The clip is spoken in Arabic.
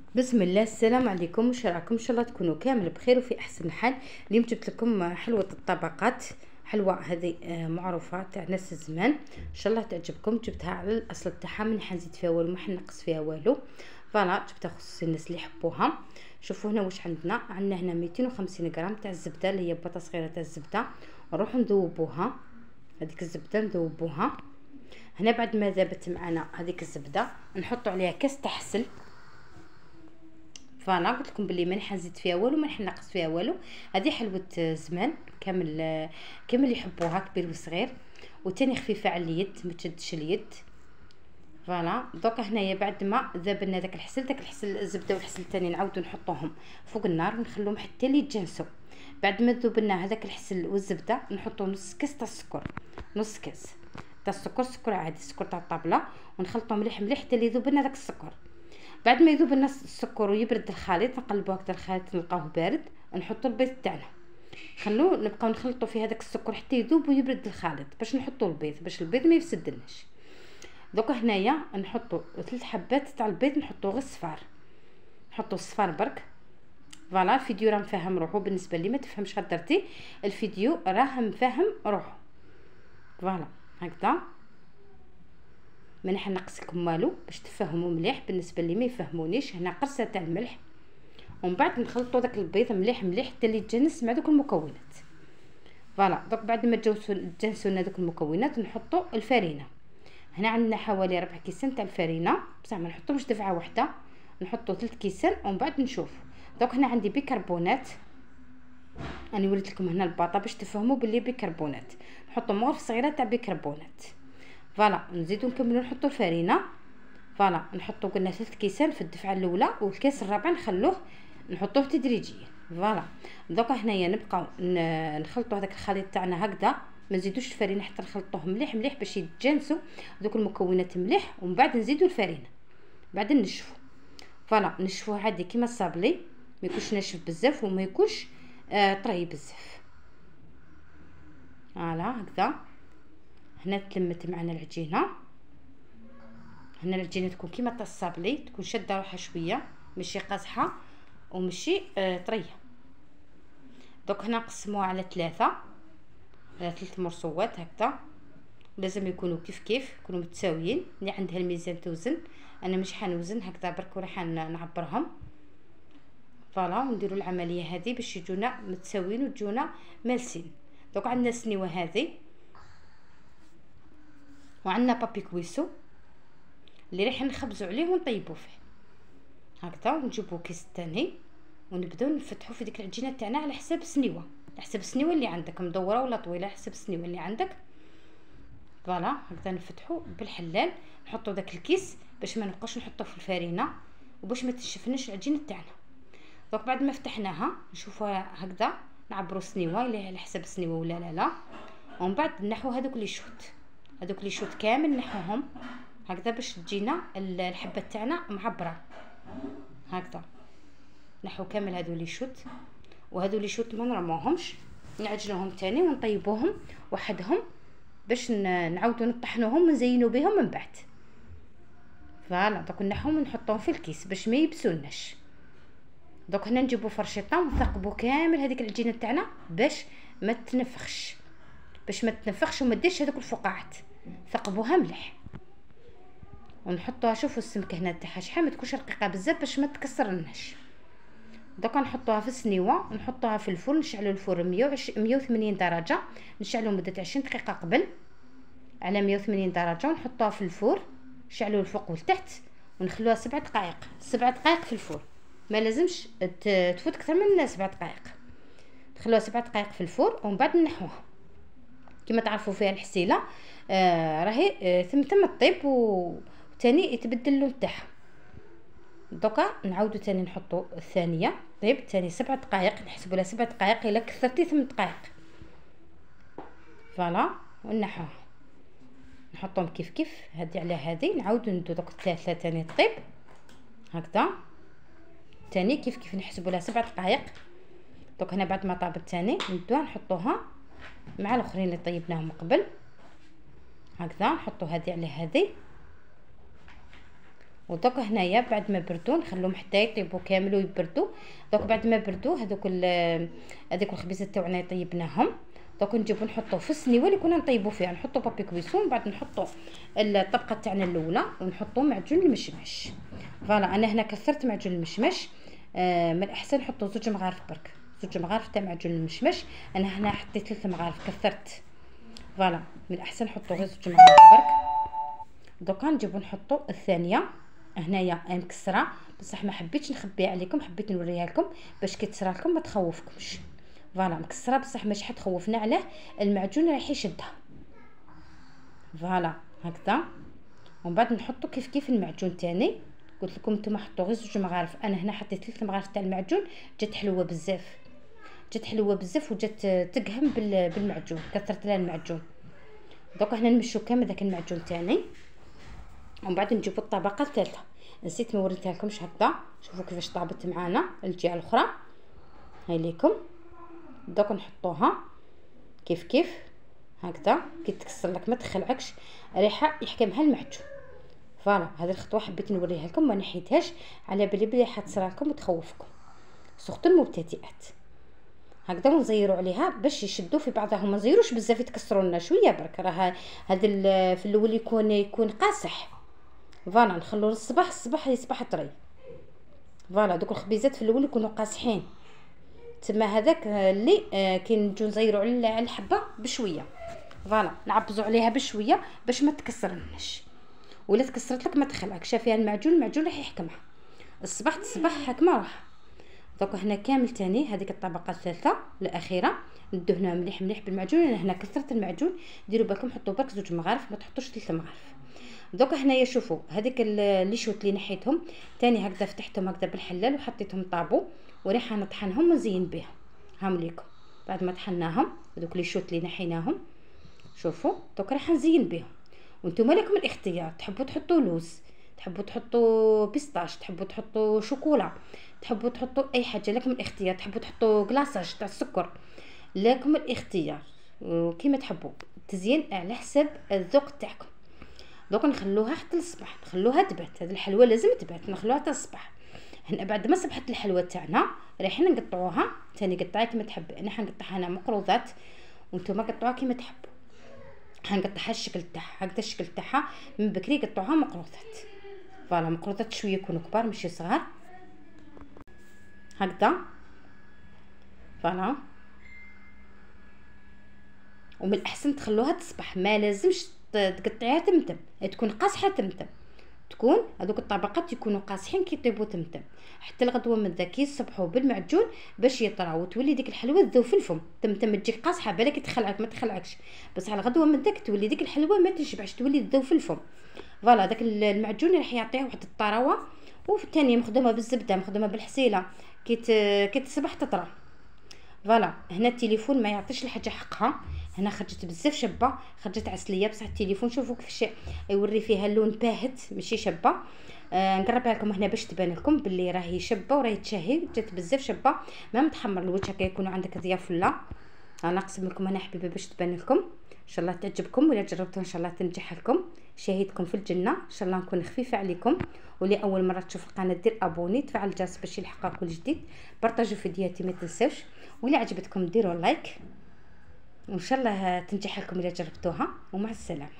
بسم الله، السلام عليكم. واش راكم؟ ان شاء الله تكونوا كامل بخير وفي احسن حال. اليوم جبت لكم حلوه الطبقات. حلوه هذه معروفه تاع ناس الزمان، ان شاء الله تعجبكم. جبتها على الاصل تاعها، من حنزيد فيها والو، ما حنقص فيها والو. فوالا جبتها خصوصي الناس اللي يحبوها. شوفوا هنا واش عندنا هنا 250 غرام تاع الزبده، اللي هي بطه صغيره تاع الزبده. نروحوا نذوبوها، هذيك الزبده نذوبوها. هنا بعد ما ذابت معنا هذيك الزبده نحطوا عليها كاس تاع حسل. فانا قلت لكم بلي ما نزيد فيها والو، ما نقص فيها والو. هذه حلوه زمان، كامل يحبوها، كبير وصغير. وتاني خفيفه على اليد، ما تشدش اليد. فوالا دوكا هنايا بعد ما ذابلنا داك الحسل الزبده والحسل الثاني، نعاودو نحطوهم فوق النار ونخلوهم حتى اللي يتجانسوا. بعد ما ذوبنا هذاك الحسل والزبده نحطو نص كاس تاع السكر، نص كاس تاع السكر، سكر عادي، السكر تاع الطابله، ونخلطو مليح مليح حتى اللي يذوبنا داك السكر. بعد ما يذوب لنا السكر ويبرد الخليط، نقلبوا هكذا الخليط نلقاوه بارد، نحطوا البيض تاعنا، نبقاو نخلطوا فيه هذاك السكر حتى يذوب ويبرد الخليط، باش نحطوا البيض، باش البيض ما يفسدلناش. دوكا هنايا نحطوا 3 حبات تاع البيض، نحطوا غير الصفار، نحطوا الصفار برك. فوالا الفيديو راه مفهم روحو، بالنسبه لي ما تفهمش درتي الفيديو راه مفهم روحو. فوالا هكذا، ما نقص لكم والو باش تفهموا مليح. بالنسبه لي ما يفهمونيش، هنا قرصه تاع الملح. ومن بعد نخلطوا داك البيض مليح مليح حتى اللي يتجانس مع دوك المكونات. فوالا دوك بعد ما تجانسوا لنا دوك المكونات نحطوا الفرينه. هنا عندنا حوالي 4 كيسان تاع الفرينه، بصح ما نحطوش دفعه واحده، نحطوا 3 كيسان ومن بعد نشوف. دوك هنا عندي بيكربونات، انا وريت لكم هنا الباطه باش تفهموا باللي بيكربونات، نحطوا مغرف صغيره تاع بيكربونات. فوالا نزيدو نكملو نحطو الفرينه. فوالا نحطو قلنا 3 كيسان في الدفعه الاولى، والكاس الرابع نحطوه تدريجيا. فوالا دوكا هنايا نبقاو نخلطوا هذاك الخليط تاعنا هكذا، ما نزيدوش الفرينه حتى نخلطوه مليح مليح باش يتجانسوا دوك المكونات مليح. ومن بعد نزيدو الفرينه، بعد نشفو. فوالا نشفوه عادي كيما الصابلي، ما يكونش ناشف بزاف وما يكونش طري بزاف. فوالا هكذا. هنا تلمت معنا العجينه، هنا العجينه تكون كيما تاع الصابلي، تكون شاده روحها شويه، ماشي قاصحه وماشي طريه. دوك هنا نقسموها على 3 مرصوات هكذا، لازم يكونوا كيف يكونوا متساويين. اللي عندها الميزان توزن، انا مش حنوزن هكذا برك وراح نعبرهم. فوالا ونديروا العمليه هذه باش يجونا متساويين وتجونا مالسين. دوك عندنا السنيوه هذه، وعندنا بابي كويسو اللي راح نخبزوا عليه ونطيبوا فيه هكذا. ونجيبوا كيس ثاني ونبداو نفتحوا في ديك العجينه تاعنا على حساب السنيوه، على حساب السنيوه اللي عندك، مدوره ولا طويله، على حساب السنيوه اللي عندك. فوالا هكذا نفتحوا بالحلال، نحطوا داك الكيس باش ما نبقاوش نحطوه في الفرينه وباش ما تنشفناش العجينه تاعنا. دونك بعد ما فتحناها نشوفوها هكذا، نعبروا السنيوه اللي على حساب السنيوه ولا لا. ومن بعد نحو هذوك اللي شوت كامل، نحوهم هكذا باش تجينا الحبه تاعنا معبره هكذا. نحو كامل هذو اللي شوت، وهذو اللي شوت ما نرموهمش، نعجنوهم تاني ونطيبوهم وحدهم باش نعاودو نطحنوهم ونزينوا بهم من بعد. فوالا دوك نحوهم ونحطوهم في الكيس باش ما يبسوناش. دوك هنا نجيبو فرشيطه ونثقبو كامل هذيك العجينه تاعنا باش ما تنفخش، وما ديرش هذوك الفقاعات، ثقبوها مليح. ونحطوها، شوفوا السمكه هنا تاعها شحال ما تكونش رقيقه بزاف باش ما تكسرناش. دوكا نحطوها في السنيوه ونحطوها في الفرن، نشعلوا الفرن 180 درجه، نشعلوا مده 20 دقيقه قبل على 180 درجه، ونحطوها في الفرن، نشعلوا الفوق والتحت، ونخلوها 7 دقائق. 7 دقائق في الفرن، ما لازمش تفوت اكثر من 7 دقائق. نخلوها 7 دقائق في الفرن ومن بعد نحوها. كما تعرفوا فيها الحسيله راهي ثم الطيب وثاني يتبدل اللون تاعها. دوكا نعاودو ثاني نحطو الثانيه طيب، ثاني 7 دقائق، نحسبوا لها 7 دقائق، الا كثرتي 8 دقائق. فوالا ونحوها، نحطهم كيف هذه على هذه، نعاودو ندو دوك الثلاثه ثاني طيب هكذا ثاني كيف نحسبوا لها 7 دقائق. دوك هنا بعد ما طابت ثاني ندوها نحطوها مع الاخرين اللي طيبناهم قبل هكذا، نحطو هذه على هذه ودوك هنايا بعد ما بردوا نخلوهم حتى يطيبوا كامل ويبردوا. دوك بعد ما بردوا هذوك هذوك الخبيزات تاعنا طيبناهم. دوك نجيبو نحطو في السنيوه اللي كنا نطيبوا فيها، نحطو بابي كويسون، بعد نحطو الطبقه تاعنا الاولى ونحطو معجون المشمش. فوالا انا هنا كثرت معجون المشمش، من الاحسن نحطو 2 مغارف برك، 2 مغارف تاع معجون المشمش. انا هنا حطيت 3 مغارف كثرت. فوالا من الاحسن نحطو غير 2 مغارف برك. دوكا نجيبو نحطو الثانيه هنايا مكسره، بصح ما حبيتش نخبيها عليكم، حبيت نوريها لكم باش كي تصرا لكم ما تخوفكمش. فوالا مكسره بصح ماشي حتخوفنا، علاه المعجون راح يشدها. فوالا هكذا. ومن بعد نحطو كيف المعجون تاني. قلت لكم نتوما حطوا غير 2 مغارف، انا هنا حطيت 3 مغارف تاع المعجون. جات حلوه بزاف، جات حلوه بزاف وجات تقهم بالمعجون، كثرت لها المعجون. دوك هنا نمشو كامل داك المعجون تاني. ومن بعد نجيبو الطبقه الثالثه، نسيت ما وريتها لكمش هكذا. شوفوا كيفاش طابت معانا الجهه الاخرى، هاي ليكم. دوك نحطوها كيف هكذا. كي تكسر لك ما تخلعكش، ريحه يحكمها المعجون. فوالا هذه الخطوه حبيت نوريها لكم، ما نحيتهاش على بالي بلي حتصرا لكم وتخوفكم، سورتو المبتدئات. هكذا نزيروا عليها باش يشدوا في بعضهم، ما نزيروش بزاف يتكسروا لنا، شويه برك. راه هذا في الاول يكون قاصح. فوالا نخلو الصباح يصبح طري. فوالا دوك الخبيزات في الاول يكونوا قاصحين، تما هذاك اللي كي نجو نزيروا على الحبه بشويه. فوالا نعبزوا عليها بشويه باش ما تكسرناش، ولا تكسرت لك ما تخلعكش. فيها المعجون راح يحكمها الصباح حكمه راح. دوك هنا كامل تاني هذيك الطبقه الثالثه الاخيره ندهنها مليح بالمعجون. انا هنا كثرت المعجون، ديروا بالكم حطوا برك 2 مغارف، ما تحطوش 3 مغارف. دوك هنايا شوفوا هذيك اللي شوت اللي نحيتهم تاني هكذا، فتحتهم هكذا بالحلال وحطيتهم طابو، وريحه نطحنهم ونزين بهم. هاهم ليكم بعد ما طحناهم هذوك اللي شوت اللي نحيناهم. شوفوا دوك راح نزين بهم. وانتم لكم الاختيار، تحبوا تحطوا لوز، تحبوا تحطوا بيستاش، تحبوا تحطوا شوكولا، تحبوا تحطوا اي حاجه، لكم الاختيار. تحبوا تحطوا كلاصاج تاع السكر، لكم الاختيار كيما تحبوا. تزيين على حسب الذوق تاعكم. دوك نخلوها حتى الصباح، نخلوها تبات. هذه الحلوه لازم تبات، نخلوها حتى الصباح. هنا بعد ما صبحت الحلوه تاعنا رايحين نقطعوها تاني. قطعها كيما تحب، انا حنقطعها انا مقروضات وانتم قطعوها كيما تحبوا. حنقطعها الشكل تاعها هكذا، الشكل تاعها من بكري قطعوها مقروضات. فوالا مقروضات شويه يكونوا كبار ماشي صغار هكذا. فوالا ومن الاحسن تخلوها تصبح، ما لازمش تقطعيها تمتم، تكون قاصحه تمتم، تكون هذوك الطبقات يكونوا قاصحين كي يطيبوا تمتم. حتى الغدوه من ذاك يصبحوا بالمعجون باش يطراو وتولي ديك الحلوه تذوب في الفم. تمتم تجيك قاصحه بالك تخلعك، ما تخلعكش، بس على الغدوه من ذاك تولي ديك الحلوه ما تشبعش، تولي تذوب في الفم. فوالا داك المعجون راح يعطيه واحد الطراوه. وثاني مخدومه بالزبده، مخدومه بالحسيله، كي تصبح تطرى. فوالا هنا التليفون ما يعطيش الحاجه حقها، هنا خرجت بزاف شابه، خرجت عسليه، بصح التليفون شوفوا كيفاش يوري فيها اللون باهت ماشي شابه. نقربها لكم هنا باش تبان لكم باللي راهي شابه وراهي تشهي، جات بزاف شابه. ما متحمر الوجه كي يكونوا عندك ضياف ولا. انا نقسم لكم هنا حبيبه باش تبان لكم. ان شاء الله تعجبكم، ولا جربتوها ان شاء الله تنجح لكم. شهيتكم في الجنه، ان شاء الله نكون خفيفه عليكم. واللي اول مره تشوف القناه دير ابوني، تفعل الجرس باش يلحقك كل جديد. بارطاجيو فيديوهاتي ما تنساوش، واللي عجبتكم ديروا لايك، وان شاء الله تنجح لكم اذا جربتوها. ومع السلامه.